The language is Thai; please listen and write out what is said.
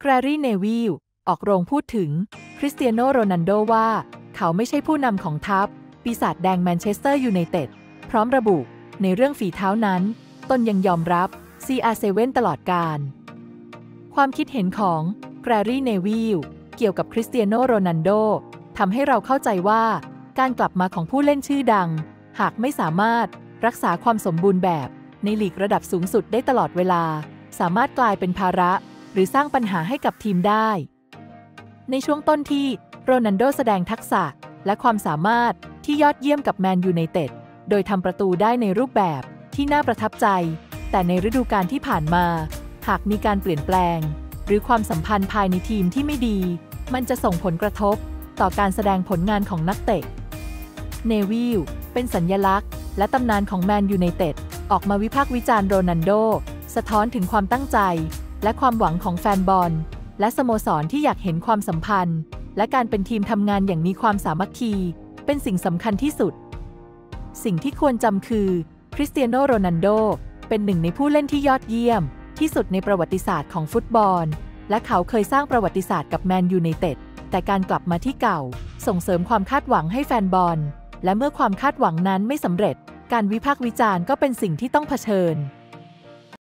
แกรี่ เนวิลออกโรงพูดถึงคริสเตียโนโรนัลโดว่าเขาไม่ใช่ผู้นำของทัพปีศาจแดงแมนเชสเตอร์ยูไนเต็ดพร้อมระบุในเรื่องฝีเท้านั้นตนยังยอมรับ CR7 ตลอดกาลความคิดเห็นของแกรี่ เนวิลเกี่ยวกับคริสเตียโนโรนัลโดทำให้เราเข้าใจว่าการกลับมาของผู้เล่นชื่อดังหากไม่สามารถรักษาความสมบูรณ์แบบในลีกระดับสูงสุดได้ตลอดเวลาสามารถกลายเป็นภาระหรือสร้างปัญหาให้กับทีมได้ในช่วงต้นที่โรนัลโดแสดงทักษะและความสามารถที่ยอดเยี่ยมกับแมนยูไนเต็ดโดยทำประตูได้ในรูปแบบที่น่าประทับใจแต่ในฤดูกาลที่ผ่านมาหากมีการเปลี่ยนแปลงหรือความสัมพันธ์ภายในทีมที่ไม่ดีมันจะส่งผลกระทบต่อการแสดงผลงานของนักเตะเนวิลเป็นสัญลักษณ์และตำนานของแมนยูไนเต็ดออกมาวิพากษ์วิจารณ์โรนัลโดสะท้อนถึงความตั้งใจและความหวังของแฟนบอลและสโมสรที่อยากเห็นความสัมพันธ์และการเป็นทีมทำงานอย่างมีความสามัคคีเป็นสิ่งสำคัญที่สุดสิ่งที่ควรจำคือคริสเตียโนโรนัลโดเป็นหนึ่งในผู้เล่นที่ยอดเยี่ยมที่สุดในประวัติศาสตร์ของฟุตบอลและเขาเคยสร้างประวัติศาสตร์กับแมนยูไนเต็ดแต่การกลับมาที่เก่าส่งเสริมความคาดหวังให้แฟนบอลและเมื่อความคาดหวังนั้นไม่สำเร็จการวิพากษ์วิจารณ์ก็เป็นสิ่งที่ต้องเผชิญ